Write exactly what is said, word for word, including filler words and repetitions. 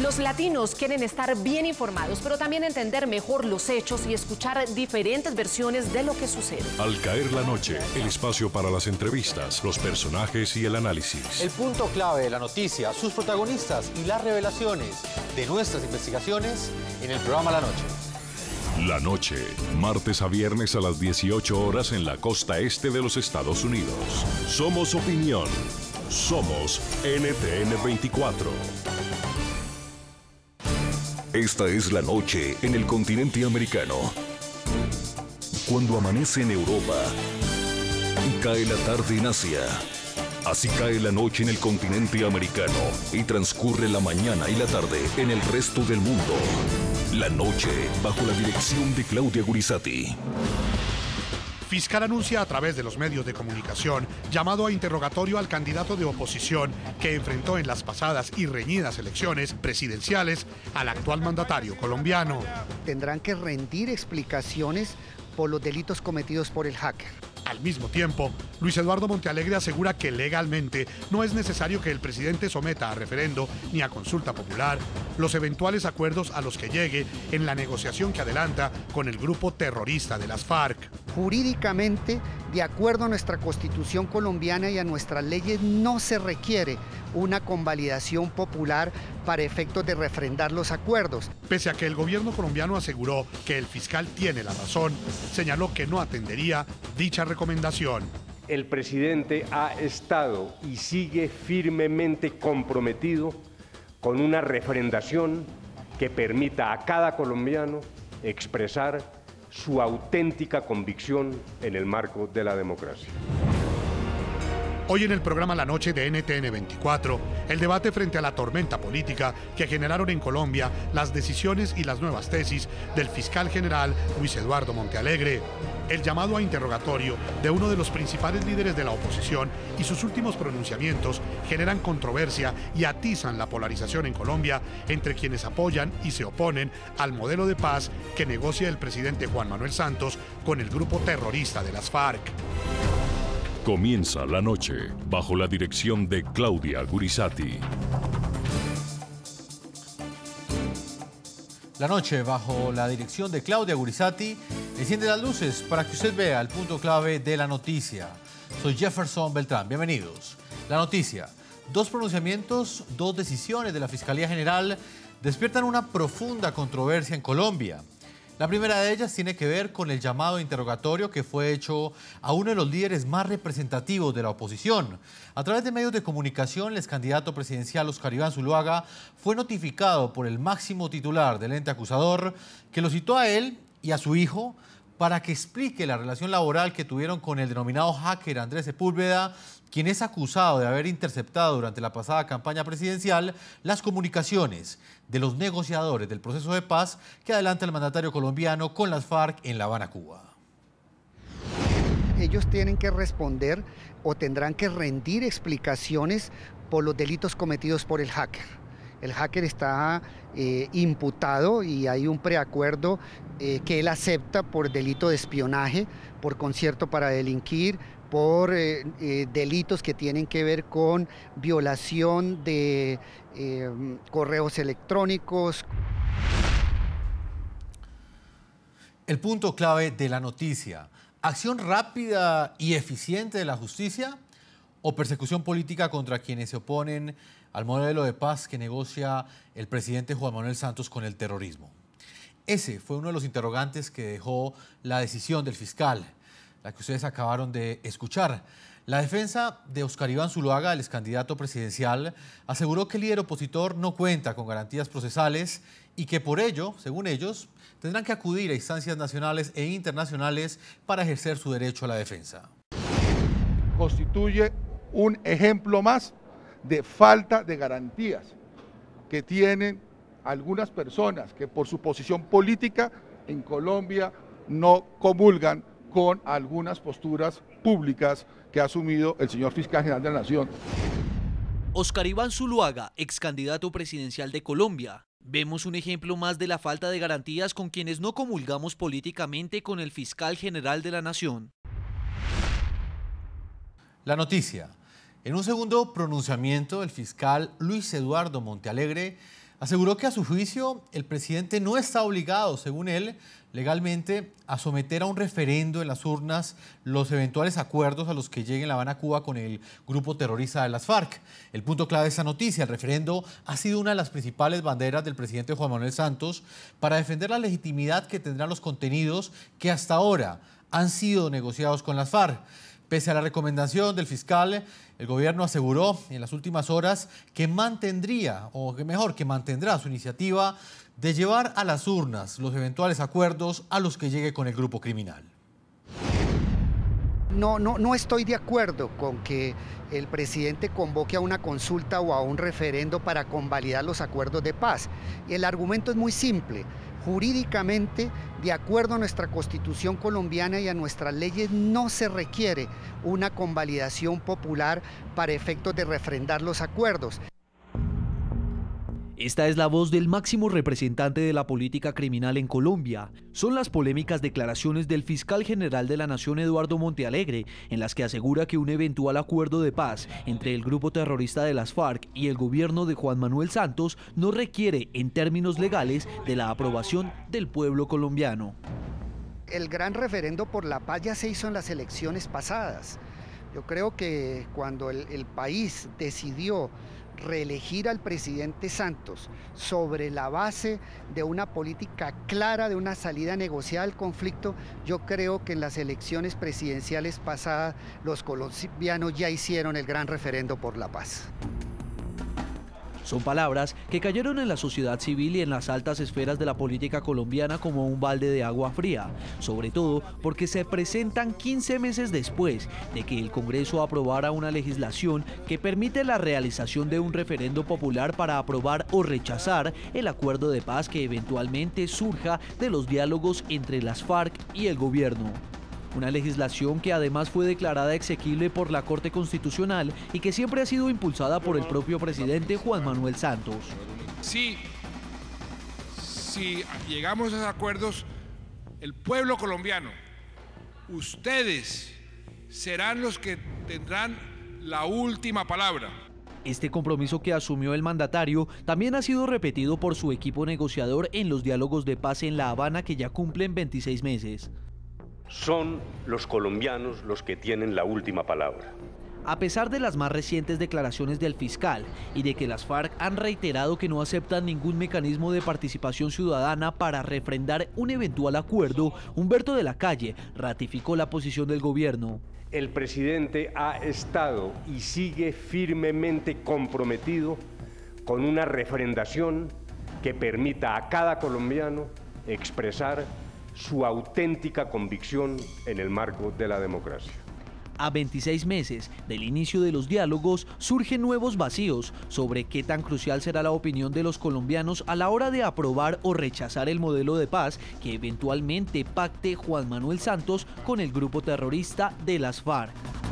Los latinos quieren estar bien informados, pero también entender mejor los hechos y escuchar diferentes versiones de lo que sucede. Al caer la noche, el espacio para las entrevistas, los personajes y el análisis. El punto clave de la noticia, sus protagonistas y las revelaciones de nuestras investigaciones en el programa La Noche. La Noche, martes a viernes a las dieciocho horas en la costa este de los Estados Unidos. Somos opinión. Somos N T N veinticuatro. Esta es la noche en el continente americano. Cuando amanece en Europa y cae la tarde en Asia. Así cae la noche en el continente americano y transcurre la mañana y la tarde en el resto del mundo. La Noche, bajo la dirección de Claudia Gurizati. Fiscal anuncia a través de los medios de comunicación llamado a interrogatorio al candidato de oposición que enfrentó en las pasadas y reñidas elecciones presidenciales al actual mandatario colombiano. Tendrán que rendir explicaciones por los delitos cometidos por el hacker. Al mismo tiempo, Luis Eduardo Montealegre asegura que legalmente no es necesario que el presidente someta a referendo ni a consulta popular los eventuales acuerdos a los que llegue en la negociación que adelanta con el grupo terrorista de las FARC. Jurídicamente, de acuerdo a nuestra Constitución colombiana y a nuestras leyes, no se requiere una convalidación popular para efectos de refrendar los acuerdos. Pese a que el gobierno colombiano aseguró que el fiscal tiene la razón, señaló que no atendería dicha recomendación. El presidente ha estado y sigue firmemente comprometido con una refrendación que permita a cada colombiano expresar su auténtica convicción en el marco de la democracia. Hoy en el programa La Noche de N T N veinticuatro, el debate frente a la tormenta política que generaron en Colombia las decisiones y las nuevas tesis del fiscal general Luis Eduardo Montealegre, el llamado a interrogatorio de uno de los principales líderes de la oposición y sus últimos pronunciamientos generan controversia y atizan la polarización en Colombia entre quienes apoyan y se oponen al modelo de paz que negocia el presidente Juan Manuel Santos con el grupo terrorista de las FARC. Comienza La Noche, bajo la dirección de Claudia Gurizati. La Noche, bajo la dirección de Claudia Gurizati, enciende las luces para que usted vea el punto clave de la noticia. Soy Jefferson Beltrán, bienvenidos. La noticia, dos pronunciamientos, dos decisiones de la Fiscalía General despiertan una profunda controversia en Colombia. La primera de ellas tiene que ver con el llamado interrogatorio que fue hecho a uno de los líderes más representativos de la oposición. A través de medios de comunicación, el ex candidato presidencial Óscar Iván Zuluaga fue notificado por el máximo titular del ente acusador que lo citó a él y a su hijo para que explique la relación laboral que tuvieron con el denominado hacker Andrés Sepúlveda, quien es acusado de haber interceptado durante la pasada campaña presidencial las comunicaciones de los negociadores del proceso de paz que adelanta el mandatario colombiano con las FARC en La Habana, Cuba. Ellos tienen que responder o tendrán que rendir explicaciones por los delitos cometidos por el hacker. El hacker está eh, imputado y hay un preacuerdo eh, que él acepta por delito de espionaje, por concierto para delinquir, por eh, eh, delitos que tienen que ver con violación de eh, correos electrónicos. El punto clave de la noticia: ¿acción rápida y eficiente de la justicia o persecución política contra quienes se oponen al modelo de paz que negocia el presidente Juan Manuel Santos con el terrorismo? Ese fue uno de los interrogantes que dejó la decisión del fiscal, la que ustedes acabaron de escuchar. La defensa de Óscar Iván Zuluaga, el ex candidato presidencial, aseguró que el líder opositor no cuenta con garantías procesales y que por ello, según ellos, tendrán que acudir a instancias nacionales e internacionales para ejercer su derecho a la defensa. Constituye un ejemplo más de falta de garantías que tienen algunas personas que por su posición política en Colombia no comulgan con algunas posturas públicas que ha asumido el señor fiscal general de la Nación. Óscar Iván Zuluaga, ex candidato presidencial de Colombia. Vemos un ejemplo más de la falta de garantías con quienes no comulgamos políticamente con el fiscal general de la Nación. La noticia. En un segundo pronunciamiento, el fiscal Luis Eduardo Montealegre Aseguró que a su juicio el presidente no está obligado, según él, legalmente a someter a un referendo en las urnas los eventuales acuerdos a los que llegue en La Habana, Cuba, con el grupo terrorista de las FARC. El punto clave de esta noticia: el referendo ha sido una de las principales banderas del presidente Juan Manuel Santos para defender la legitimidad que tendrán los contenidos que hasta ahora han sido negociados con las FARC. Pese a la recomendación del fiscal, el gobierno aseguró en las últimas horas que mantendría, o que mejor, que mantendrá su iniciativa de llevar a las urnas los eventuales acuerdos a los que llegue con el grupo criminal. No, no, no estoy de acuerdo con que el presidente convoque a una consulta o a un referendo para convalidar los acuerdos de paz. El argumento es muy simple. Jurídicamente, de acuerdo a nuestra Constitución colombiana y a nuestras leyes, no se requiere una convalidación popular para efectos de refrendar los acuerdos. Esta es la voz del máximo representante de la política criminal en Colombia. Son las polémicas declaraciones del fiscal general de la Nación, Eduardo Montealegre, en las que asegura que un eventual acuerdo de paz entre el grupo terrorista de las FARC y el gobierno de Juan Manuel Santos no requiere, en términos legales, de la aprobación del pueblo colombiano. El gran referendo por la paz ya se hizo en las elecciones pasadas. Yo creo que cuando el, el país decidió reelegir al presidente Santos sobre la base de una política clara, de una salida negociada al conflicto, yo creo que en las elecciones presidenciales pasadas los colombianos ya hicieron el gran referendo por la paz. Son palabras que cayeron en la sociedad civil y en las altas esferas de la política colombiana como un balde de agua fría, sobre todo porque se presentan quince meses después de que el Congreso aprobara una legislación que permite la realización de un referendo popular para aprobar o rechazar el acuerdo de paz que eventualmente surja de los diálogos entre las FARC y el gobierno. Una legislación que además fue declarada exequible por la Corte Constitucional y que siempre ha sido impulsada por el propio presidente Juan Manuel Santos. Sí, si llegamos a esos acuerdos, el pueblo colombiano, ustedes serán los que tendrán la última palabra. Este compromiso que asumió el mandatario también ha sido repetido por su equipo negociador en los diálogos de paz en La Habana, que ya cumplen veintiséis meses. Son los colombianos los que tienen la última palabra. A pesar de las más recientes declaraciones del fiscal y de que las FARC han reiterado que no aceptan ningún mecanismo de participación ciudadana para refrendar un eventual acuerdo, Humberto de la Calle ratificó la posición del gobierno. El presidente ha estado y sigue firmemente comprometido con una refrendación que permita a cada colombiano expresar su auténtica convicción en el marco de la democracia. A veintiséis meses del inicio de los diálogos, surgen nuevos vacíos sobre qué tan crucial será la opinión de los colombianos a la hora de aprobar o rechazar el modelo de paz que eventualmente pacte Juan Manuel Santos con el grupo terrorista de las FARC.